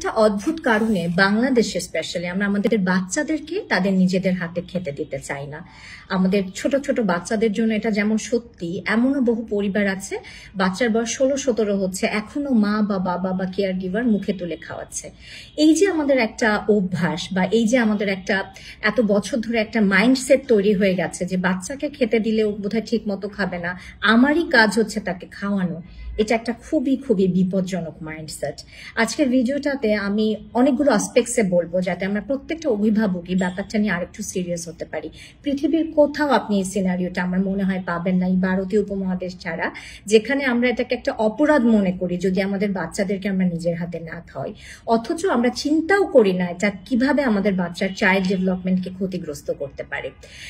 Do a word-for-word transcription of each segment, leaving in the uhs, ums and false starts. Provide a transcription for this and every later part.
একটা অদ্ভুত কারণে বাংলাদেশে স্পেশালি আমরা আমাদের বাচ্চাদেরকে তাদের নিজেদের হাতে খেতে দিতে চাই না। আমাদের ছোট ছোট বাচ্চাদের জন্য এটা যেমন সত্যি, এমনও বহু পরিবার আছে বাচ্চার বয়স ষোলো সতেরো হচ্ছে, এখনো মা বা বাবা বা কেয়ার গিভার মুখে তুলে খাওয়াচ্ছে। এই যে আমাদের একটা অভ্যাস বা এই যে আমাদের একটা এত বছর ধরে একটা মাইন্ডসেট তৈরি হয়ে গেছে যে বাচ্চাকে খেতে দিলে ও বোধহয় ঠিক মতো খাবে না, আমারই কাজ হচ্ছে তাকে খাওয়ানো, এটা একটা খুবই খুবই বিপজ্জনক মাইন্ডসেট। আজকের ভিডিওটাতে আমি অনেকগুলো আসপেক্টসে বলবো যাতে আমরা প্রত্যেকটা অভিভাবকই ব্যাপারটা নিয়ে আরেকটু সিরিয়াস হতে পারি। পৃথিবীর কোথাও আপনি এই সিনারিওটা আমার মনে হয় পাবেন না, এই ভারতীয় উপমহাদেশ ছাড়া, যেখানে আমরা এটাকে একটা অপরাধ মনে করি যদি আমাদের বাচ্চাদেরকে আমরা নিজের হাতে না খাওয়াই, অথচ আমরা চিন্তাও করি না এটা কিভাবে আমাদের বাচ্চার চাইল্ড ডেভেলপমেন্টকে ক্ষতিগ্রস্ত করতে পারে।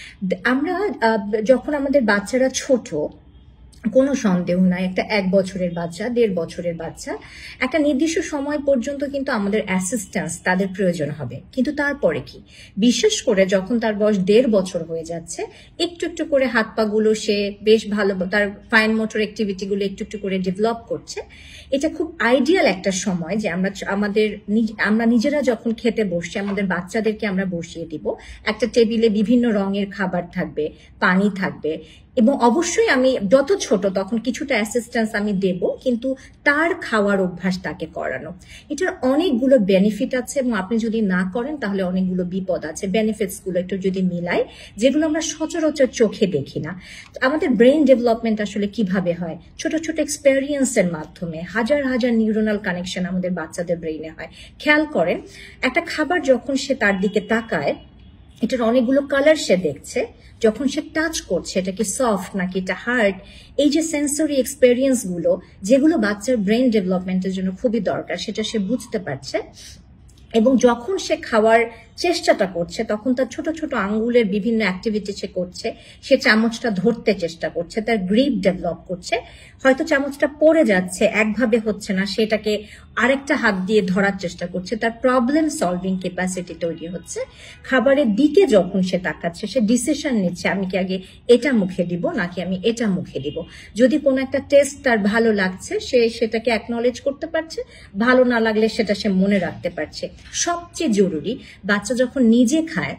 আমরা যখন আমাদের বাচ্চারা ছোট, কোনো সন্দেহ নাই, একটা এক বছরের বাচ্চা, দেড় বছরের বাচ্চা, একটা নির্দিষ্ট সময় পর্যন্ত কিন্তু আমাদের অ্যাসিস্ট্যান্স তাদের প্রয়োজন হবে। কিন্তু তারপরে কি, বিশেষ করে যখন তার বয়স দেড় বছর হয়ে যাচ্ছে, একটু একটু করে হাত পাগুলো সে বেশ ভালো, তার ফাইন মোটর অ্যাক্টিভিটিগুলো একটু একটু করে ডেভেলপ করছে। এটা খুব আইডিয়াল একটা সময় যে আমরা আমাদের আমরা নিজেরা যখন খেতে বসছি, আমাদের বাচ্চাদেরকে আমরা বসিয়ে দিব, একটা টেবিলে বিভিন্ন রঙের খাবার থাকবে, পানি থাকবে, এবং অবশ্যই আমি যত ছোট তখন কিছুটা অ্যাসিস্ট্যান্স আমি দেব, কিন্তু তার খাওয়ার অভ্যাস তাকে করানো। এটার অনেকগুলো বেনিফিট আছে এবং আপনি যদি না করেন তাহলে অনেকগুলো বিপদ আছে। বেনিফিটস গুলো একটু যদি মিলাই, যেগুলো আমরা সচরাচর চোখে দেখি না। আমাদের ব্রেন ডেভেলপমেন্ট আসলে কিভাবে হয়? ছোট ছোট এক্সপেরিয়েন্সের মাধ্যমে হাজার হাজার নিউরোনাল কানেকশন আমাদের বাচ্চাদের ব্রেইনে হয়। খেয়াল করেন, একটা খাবার যখন সে তার দিকে তাকায়, এটার অনেকগুলো কালার সে দেখছে, যখন সে টাচ করছে এটা কি সফট নাকি এটা হার্ড, এই যে সেন্সরি এক্সপেরিয়েন্স গুলো যেগুলো বাচ্চার ব্রেন ডেভেলপমেন্টের জন্য খুবই দরকার, সেটা সে বুঝতে পারছে। এবং যখন সে খাওয়ার চেষ্টাটা করছে তখন তার ছোট ছোট আঙ্গুলের বিভিন্ন অ্যাক্টিভিটি সে করছে, সে চামচটা ধরতে চেষ্টা করছে, তার গ্রিপ ডেভেলপ করছে, হয়তো চামচটা পড়ে যাচ্ছে, একভাবে হচ্ছে না, সেটাকে আরেকটা হাত দিয়ে ধরার চেষ্টা করছে, তার প্রবলেম সলভিং ক্যাপাসিটি তৈরি হচ্ছে। খাবারের দিকে যখন সে তাকাচ্ছে, সে ডিসিশন নিচ্ছে আমি কি আগে এটা মুখে দিব নাকি আমি এটা মুখে দিব। যদি কোনো একটা টেস্ট তার ভালো লাগছে, সে সেটাকে অ্যাকনলেজ করতে পারছে, ভালো না লাগলে সেটা সে মনে রাখতে পারছে। সবচেয়ে জরুরি, বাচ্চা যখন নিজে খায়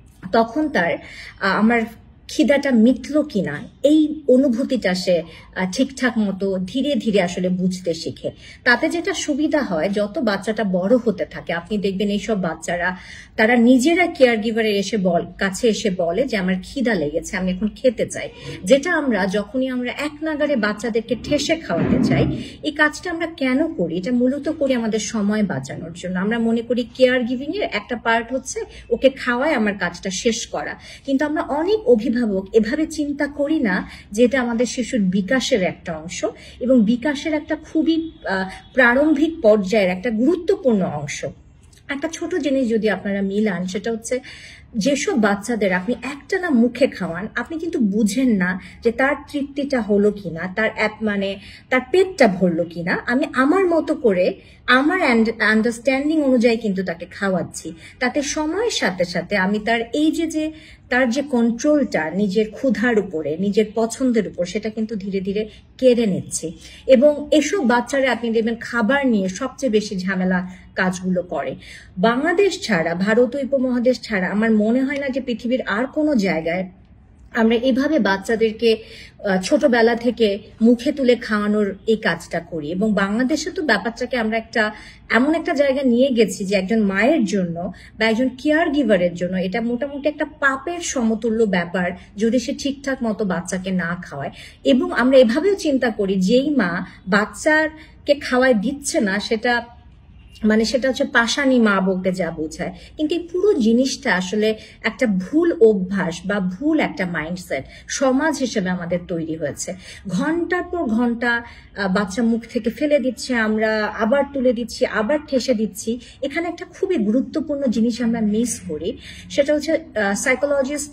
তখন তার আমার খিদাটা মিটলো কিনা এই অনুভূতিটা সে ঠিকঠাক মতো ধীরে ধীরে আসলে বুঝতে শিখে। তাতে যেটা সুবিধা হয়, যত বাচ্চাটা বড় হতে থাকে আপনি দেখবেন এইসব বাচ্চারা তারা নিজেরা কেয়ার গিভারের এসে বল কাছে এসে বলে যে আমার খিদা লেগেছে, আমি এখন খেতে চাই। যেটা আমরা যখনই আমরা এক নাগারে বাচ্চাদেরকে ঠেসে খাওয়াতে চাই, এই কাজটা আমরা কেন করি? এটা মূলত করি আমাদের সময় বাঁচানোর জন্য। আমরা মনে করি কেয়ার গিভিং এর একটা পার্ট হচ্ছে ওকে খাওয়ায় আমার কাজটা শেষ করা, কিন্তু আমরা অনেক অভিভাবক এভাবে চিন্তা করি না যে এটা আমাদের শিশুর বিকাশের একটা অংশ এবং বিকাশের একটা খুবই প্রারম্ভিক পর্যায়ের একটা গুরুত্বপূর্ণ অংশ। একটা ছোট জিনিস যদি আপনারা মিলান, সেটা হচ্ছে যেসব বাচ্চাদের আপনি একটা না মুখে খাওয়ান, আপনি কিন্তু বুঝেন না যে তার তৃপ্তিটা হলো কিনা, তার মানে তার পেটটা ভরলো কিনা। আমি আমার মতো করে আমার আন্ডারস্ট্যান্ডিং অনুযায়ী কিন্তু তাকে খাওয়াচ্ছি, তাতে সময়ের সাথে সাথে আমি তার এই যে যে তার যে কন্ট্রোলটা নিজের ক্ষুধার উপরে, নিজের পছন্দের উপর, সেটা কিন্তু ধীরে ধীরে কেড়ে নিচ্ছি। এবং এসব বাচ্চারা আপনি দেখবেন খাবার নিয়ে সবচেয়ে বেশি ঝামেলা কাজগুলো করে। বাংলাদেশ ছাড়া, ভারতীয় উপমহাদেশ ছাড়া আমার মনে হয় না যে পৃথিবীর আর কোনো জায়গায় আমরা এভাবে বাচ্চাদেরকে ছোটবেলা থেকে মুখে তুলে খাওয়ানোর এই কাজটা করি। এবং বাংলাদেশে তো ব্যাপারটাকে আমরা একটা এমন একটা জায়গা নিয়ে গেছি যে একজন মায়ের জন্য বা একজন কেয়ার গিভারের জন্য এটা মোটামুটি একটা পাপের সমতুল্য ব্যাপার যদি সে ঠিকঠাক মতো বাচ্চাকে না খাওয়ায়। এবং আমরা এভাবেও চিন্তা করি যেই মা বাচ্চাকে খাওয়ায় দিচ্ছে না, সেটা মানে সেটা হচ্ছে পাষাণী মা বলতে যা বোঝায়। কিন্তু এই পুরো জিনিসটা আসলে একটা ভুল অভ্যাস বা ভুল একটা মাইন্ডসেট সমাজ হিসেবে আমাদের তৈরি হয়েছে। ঘন্টার পর ঘন্টা বাচ্চা মুখ থেকে ফেলে দিচ্ছে, আমরা আবার তুলে দিচ্ছি, আবার ঠেসে দিচ্ছি। এখানে একটা খুবই গুরুত্বপূর্ণ জিনিস আমরা মিস করি, সেটা হচ্ছে সাইকোলজিস্ট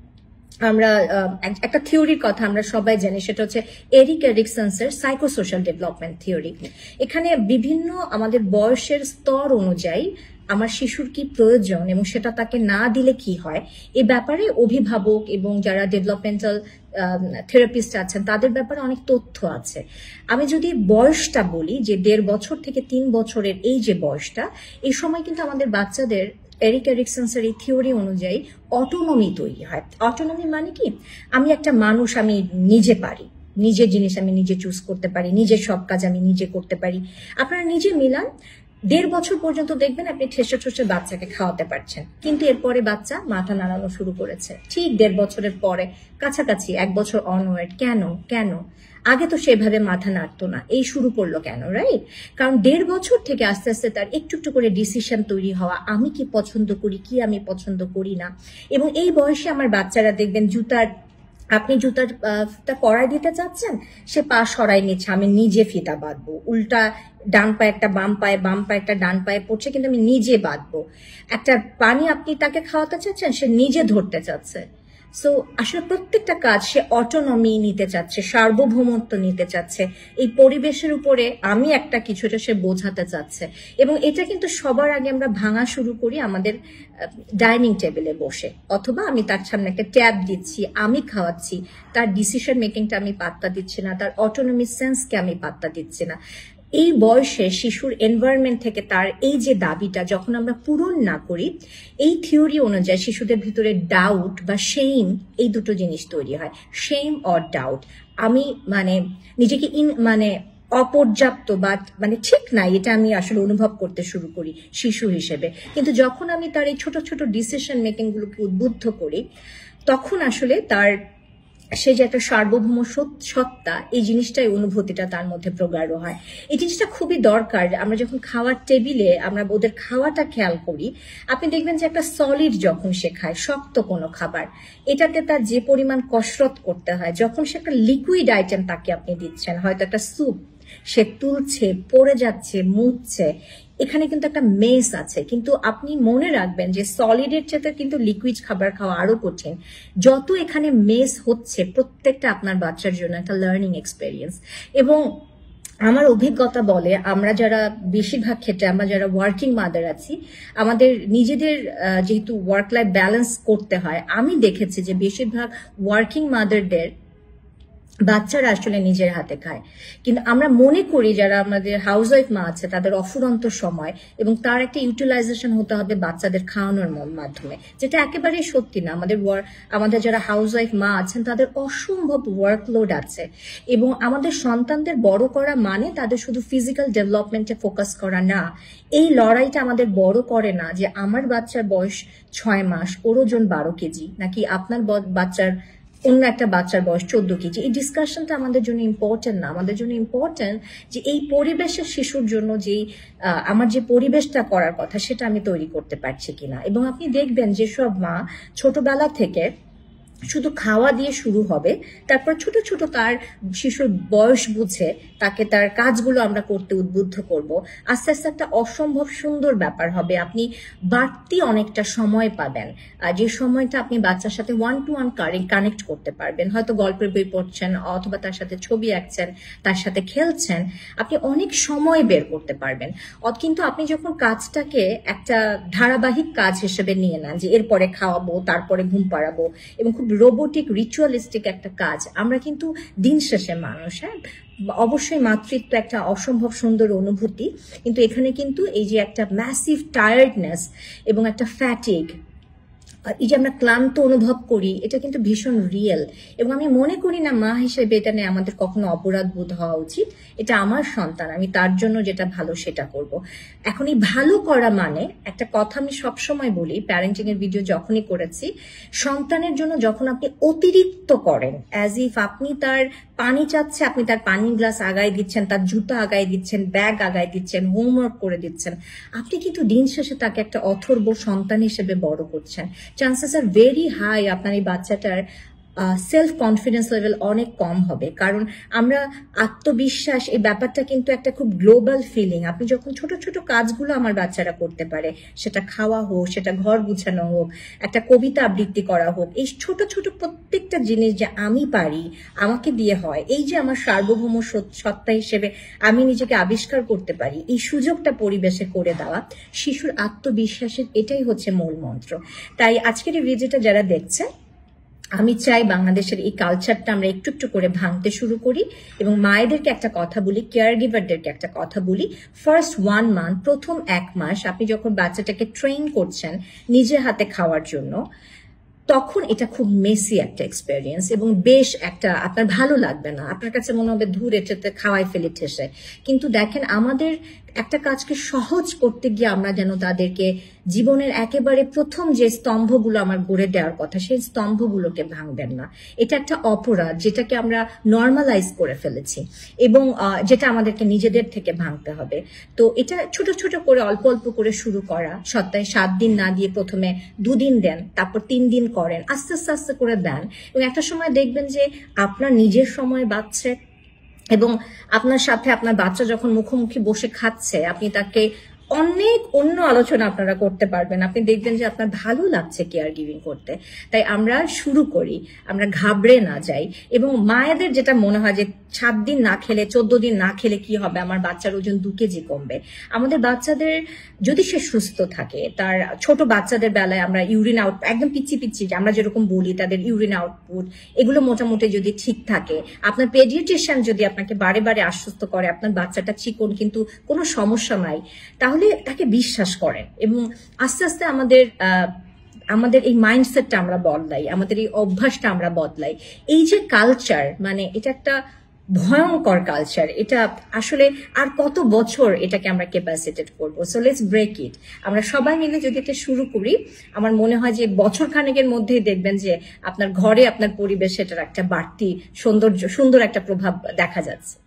আমরা একটা থিওরির কথা আমরা সবাই জানি, সেটা হচ্ছে এরিক এরিকসনের সাইকোসোশ্যাল ডেভেলপমেন্ট থিওরি। এখানে বিভিন্ন আমাদের বয়সের স্তর অনুযায়ী আমার শিশুর কি প্রয়োজন এবং সেটা তাকে না দিলে কি হয়, এ ব্যাপারে অভিভাবক এবং যারা ডেভেলপমেন্টাল থেরাপিস্ট আছেন তাদের ব্যাপারে অনেক তথ্য আছে। আমি যদি বয়সটা বলি যে দেড় বছর থেকে তিন বছরের এই যে বয়সটা, এই সময় কিন্তু আমাদের বাচ্চাদের এরিক এরিকসনের এই থিওরি অনুযায়ী অটোনমি তৈরি হয়। অটোনমি মানে কি, আমি একটা মানুষ, আমি নিজে পারি, নিজের জিনিস আমি নিজে চুজ করতে পারি, নিজের সব কাজ আমি নিজে করতে পারি। আপনারা নিজে মিলান, দেড় বছর পর্যন্ত দেখবেন আপনি ঠেসে ঠেসে বাচ্চাকে খাওয়াতে পারছেন, কিন্তু এরপরে বাচ্চা মাথা নাড়ানো শুরু করেছে ঠিক দেড় বছরের পরে, কাছাকাছি এক বছর অনওয়ার্ড। কেন কেন আগে তো সেভাবে মাথা নাড়তো না, এই শুরু করলো কেন? রাইট, কারণ দেড় বছর থেকে আস্তে আস্তে তার একটু একটু করে ডিসিশন তৈরি হওয়া, আমি কি পছন্দ করি, কি আমি পছন্দ করি না। এবং এই বয়সে আমার বাচ্চারা দেখবেন জুতার, আপনি জুতার পরাই দিতে চাচ্ছেন, সে পা সরাই নিচ্ছে, আমি নিজে ফিতা বাঁধবো, উল্টা ডান পায়ে একটা বাম পায়ে, বাম পায়ে একটা ডান পায়ে পড়ছে, কিন্তু আমি নিজে বাঁধবো। একটা পানি আপনি তাকে খাওয়াতে চাচ্ছেন, সে নিজে ধরতে চাচ্ছে। সো আসলে প্রত্যেকটা কাজ সে অটোনমি নিতে চাচ্ছে, সার্বভৌমত্ব নিতে চাচ্ছে, এই পরিবেশের উপরে আমি একটা কিছুটা সে বোঝাতে চাচ্ছে। এবং এটা কিন্তু সবার আগে আমরা ভাঙা শুরু করি আমাদের ডাইনিং টেবিলে বসে, অথবা আমি তার সামনে একটা ট্যাব দিচ্ছি, আমি খাওয়াচ্ছি, তার ডিসিশন মেকিংটা আমি পাত্তা দিচ্ছি না, তার অটোনমি সেন্সকে আমি পাত্তা দিচ্ছি না। এই বয়সে শিশুর এনভায়রনমেন্ট থেকে তার এই যে দাবিটা যখন আমরা পূরণ না করি, এই থিওরি অনুযায়ী শিশুদের ভিতরে ডাউট বা শেম, এই দুটো জিনিস তৈরি হয়। শেম অর ডাউট, আমি মানে নিজেকে ইন মানে অপর্যাপ্ত বা মানে ঠিক নাই, এটা আমি আসলে অনুভব করতে শুরু করি শিশু হিসেবে। কিন্তু যখন আমি তার এই ছোট ছোট ডিসিশন মেকিং গুলোকে উদ্বুদ্ধ করি, তখন আসলে তার সে যে একটা সার্বভৌম সত্তা, এই জিনিসটাই অনুভূতিটা তার মধ্যে প্রগাঢ় হয়। এই জিনিসটা খুবই দরকার। আমরা যখন খাওয়ার টেবিলে আমরা ওদের খাওয়াটা খেয়াল করি, আপনি দেখবেন যে একটা সলিড যখন সে খায়, শক্ত কোনো খাবার, এটাতে তার যে পরিমাণ কসরত করতে হয়, যখন সে একটা লিকুইড আইটেম তাকে আপনি দিচ্ছেন, হয়তো একটা স্যুপ, সে তুলছে, পড়ে যাচ্ছে, মুছছে, এখানে কিন্তু একটা মেস আছে। কিন্তু আপনি মনে রাখবেন যে সলিডের চেয়ে কিন্তু লিকুইড খাবার খাওয়া আরো কঠিন। যত এখানে মেস হচ্ছে, প্রত্যেকটা আপনার বাচ্চার জন্য একটা লার্নিং এক্সপেরিয়েন্স। এবং আমার অভিজ্ঞতা বলে, আমরা যারা বেশিরভাগ ক্ষেত্রে আমরা যারা ওয়ার্কিং মাদার আছি, আমাদের নিজেদের যেহেতু ওয়ার্ক লাইফ ব্যালেন্স করতে হয়, আমি দেখেছি যে বেশিরভাগ ওয়ার্কিং মাদারদের বাচ্চারা আসলে নিজের হাতে খায়। কিন্তু আমরা মনে করি যারা আমাদের হাউস ওয়াইফ মা আছে তাদের অফুরন্ত সময়, এবং তার একটা ইউটিলাইজেশন হতে হবে বাচ্চাদের খাওয়ানোর মাধ্যমে, যেটা একেবারেই সত্যি না। আমাদের আমাদের যারা হাউস ওয়াইফ মা আছেন তাদের অসম্ভব ওয়ার্কলোড আছে, এবং আমাদের সন্তানদের বড় করা মানে তাদের শুধু ফিজিক্যাল ডেভেলপমেন্টে ফোকাস করা না। এই লড়াইটা আমাদের বড় করে না যে আমার বাচ্চার বয়স ছয় মাস, ওর ওজন বারো কেজি, নাকি আপনার বাচ্চার অন্য একটা বাচ্চার বয়স চোদ্দ কেজি। এই ডিসকাশনটা আমাদের জন্য ইম্পর্টেন্ট না। আমাদের জন্য ইম্পর্টেন্ট যে এই পরিবেশের শিশুর জন্য যেই আমার যে পরিবেশটা করার কথা, সেটা আমি তৈরি করতে পারছি কিনা। এবং আপনি দেখবেন যেসব মা ছোটবেলা থেকে শুধু খাওয়া দিয়ে শুরু হবে, তারপর ছোট ছোট তার শিশুর বয়স বুঝে তাকে তার কাজগুলো আমরা করতে উদ্বুদ্ধ করব, আস্তে আস্তে একটা অসম্ভব সুন্দর ব্যাপার হবে। আপনি বাড়তি অনেকটা সময় পাবেন, যে সময়টা আপনি বাচ্চার সাথে ওয়ান টু ওয়ান কানেক্ট করতে পারবেন। হয়তো গল্পের বই পড়ছেন, অথবা তার সাথে ছবি আঁকছেন, তার সাথে খেলছেন, আপনি অনেক সময় বের করতে পারবেন। কিন্তু আপনি যখন কাজটাকে একটা ধারাবাহিক কাজ হিসেবে নিয়ে নেন, যে এরপরে খাওয়াবো, তারপরে ঘুম পাড়াবো, এবং খুব রোবোটিক রিচুয়ালিস্টিক একটা কাজ, আমরা কিন্তু দিন শেষে মানুষ, হ্যাঁ অবশ্যই মাতৃত্ব একটা অসম্ভব সুন্দর অনুভূতি, কিন্তু এখানে কিন্তু এই যে একটা ম্যাসিভ টায়ার্ডনেস এবং একটা ফ্যাটিগ, এই যে আমরা ক্লান্ত অনুভব করি, এটা কিন্তু ভীষণ রিয়েল। এবং আমি মনে করি না মা হিসেবে এটা নিয়ে আমাদের কখনো অপরাধ বোধ হওয়া উচিত। এটা আমার সন্তান, আমি তার জন্য যেটা ভালো সেটা করব। এখন এই ভালো করা মানে, একটা কথা আমি সবসময় বলি, প্যারেন্টিং এর ভিডিও যখনই করেছি, সন্তানের জন্য যখন আপনি অতিরিক্ত করেন, অ্যাজ ইফ আপনি তার পানি চাচ্ছে, আপনি তার পানির গ্লাস আগায় দিচ্ছেন, তার জুতা আগায় দিচ্ছেন, ব্যাগ আগায় দিচ্ছেন, হোমওয়ার্ক করে দিচ্ছেন, আপনি কিন্তু দিন শেষে তাকে একটা অথর্ব সন্তান হিসেবে বড় করছেন। চান্সেস আর ভেরি হাই আপনার এই বাচ্চাটার সেলফ কনফিডেন্স লেভেল অনেক কম হবে। কারণ আমরা আত্মবিশ্বাস এই ব্যাপারটা কিন্তু একটা খুব গ্লোবাল ফিলিং। আপনি যখন ছোট ছোট কাজগুলো আমার বাচ্চারা করতে পারে, সেটা খাওয়া হোক, সেটা ঘর গুছানো হোক, একটা কবিতা আবৃত্তি করা হোক, এই ছোট ছোট প্রত্যেকটা জিনিস যে আমি পারি, আমাকে দিয়ে হয়, এই যে আমার সার্বভৌম সত্তা হিসেবে আমি নিজেকে আবিষ্কার করতে পারি, এই সুযোগটা পরিবেশে করে দেওয়া শিশুর আত্মবিশ্বাসের এটাই হচ্ছে মূল মন্ত্র। তাই আজকের এই ভিডিওটা যারা দেখছে, আমি চাই বাংলাদেশের এই কালচারটা আমরা একটু একটু করে ভাঙতে শুরু করি এবং মায়েদেরকে একটা কথা বলি, কেয়ার গিভারদেরকে একটা কথা বলি। ফার্স্ট ওয়ান মান্থ, প্রথম এক মাস আপনি যখন বাচ্চাটাকে ট্রেন করছেন নিজে হাতে খাওয়ার জন্য, তখন এটা খুব মেসি একটা এক্সপেরিয়েন্স এবং বেশ একটা আপনার ভালো লাগবে না, আপনার কাছে মনে হবে ধূর এটাতে খাওয়াই ফেলে ঠেসে। কিন্তু দেখেন, আমাদের একটা কাজকে সহজ করতে গিয়ে আমরা যেন তাদেরকে জীবনের একেবারে প্রথম যে স্তম্ভগুলো আমার গড়ে দেওয়ার কথা, সেই স্তম্ভগুলোকে ভাঙবেন না। এটা একটা অপরাধ যেটাকে আমরা নর্মালাইজ করে ফেলেছি এবং যেটা আমাদেরকে নিজেদের থেকে ভাঙতে হবে। তো এটা ছোট ছোট করে অল্প অল্প করে শুরু করা, সপ্তাহে সাত দিন না দিয়ে প্রথমে দুদিন দেন, তারপর তিন দিন করেন, আস্তে আস্তে আস্তে করে দেন এবং একটা সময় দেখবেন যে আপনার নিজের সময় বাড়ছে এবং আপনার সাথে আপনার বাচ্চা যখন মুখোমুখি বসে খাচ্ছে, আপনি তাকে অনেক অন্য আলোচনা আপনারা করতে পারবেন। আপনি দেখবেন যে আপনার ভালো লাগছে কেয়ার গিভিং করতে। তাই আমরা শুরু করি, আমরা ঘাবড়ে না যাই। এবং মায়েদের যেটা মনে হয় যে সাত দিন না খেলে, চোদ্দ দিন না খেলে কি হবে, আমার বাচ্চার ওজন দু কেজি কমবে। আমাদের বাচ্চাদের যদি সে সুস্থ থাকে, তার ছোট বাচ্চাদের বেলায় আমরা ইউরিন আউট একদম পিচ্ছি পিচ্ছি আমরা যেরকম বলি, তাদের ইউরিন আউটপুট এগুলো মোটামুটি যদি ঠিক থাকে, আপনার পেডিয়াট্রিশিয়ান যদি আপনাকে বারে বারে আশ্বস্ত করে আপনার বাচ্চাটা চিকন কিন্তু কোনো সমস্যা নাই, তাহলে তাকে বিশ্বাস করেন। এবং আস্তে আস্তে আমাদের আহ আমাদের এই মাইন্ডসেটটা আমরা বদলাই, আমাদের এই অভ্যাসটা আমরা বদলাই। এই যে কালচার, মানে এটা একটা ভয়ঙ্কর কালচার, এটা আসলে আর কত বছর এটাকে আমরা ক্যাপাসিটেট করবো? So let's break it. আমরা সবাই মিলে যদি এটা শুরু করি, আমার মনে হয় যে বছর খানেকের মধ্যেই দেখবেন যে আপনার ঘরে, আপনার পরিবেশে এটার একটা বাড়তি সৌন্দর্য, সুন্দর একটা প্রভাব দেখা যাচ্ছে।